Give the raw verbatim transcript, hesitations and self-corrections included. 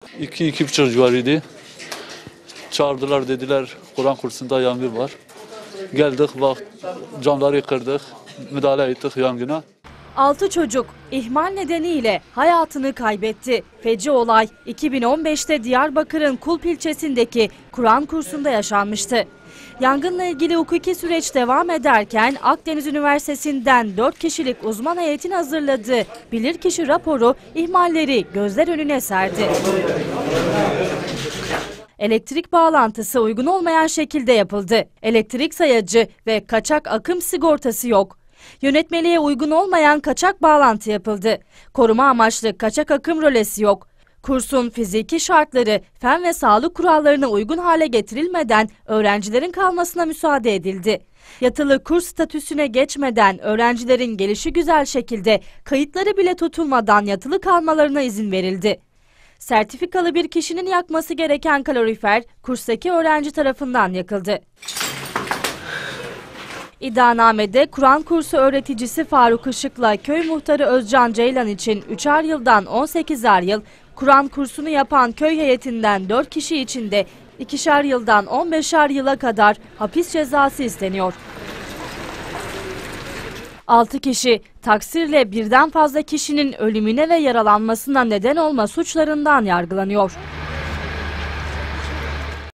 İki, iki buçuk civarıydı. Çağırdılar, dediler Kur'an kursunda yangın var. Geldik, bak camları kırdık, müdahale ettik yangına. Altı çocuk ihmal nedeniyle hayatını kaybetti. Feci olay iki bin on beşte Diyarbakır'ın Kulp ilçesindeki Kur'an kursunda yaşanmıştı. Yangınla ilgili hukuki süreç devam ederken Akdeniz Üniversitesi'nden dört kişilik uzman heyetin hazırladığı bilirkişi raporu ihmalleri gözler önüne serdi. Elektrik bağlantısı uygun olmayan şekilde yapıldı. Elektrik sayacı ve kaçak akım sigortası yok. Yönetmeliğe uygun olmayan kaçak bağlantı yapıldı. Koruma amaçlı kaçak akım rölesi yok. Kursun fiziki şartları, fen ve sağlık kurallarına uygun hale getirilmeden öğrencilerin kalmasına müsaade edildi. Yatılı kurs statüsüne geçmeden öğrencilerin gelişigüzel şekilde kayıtları bile tutulmadan yatılı kalmalarına izin verildi. Sertifikalı bir kişinin yakması gereken kalorifer kurstaki öğrenci tarafından yakıldı. İddianamede Kur'an kursu öğreticisi Faruk Işık'la köy muhtarı Özcan Ceylan için üçer yıldan on sekizer yıl, Kur'an kursunu yapan köy heyetinden dört kişi için de ikişer yıldan on beşer yıla kadar hapis cezası isteniyor. altı kişi taksirle birden fazla kişinin ölümüne ve yaralanmasına neden olma suçlarından yargılanıyor.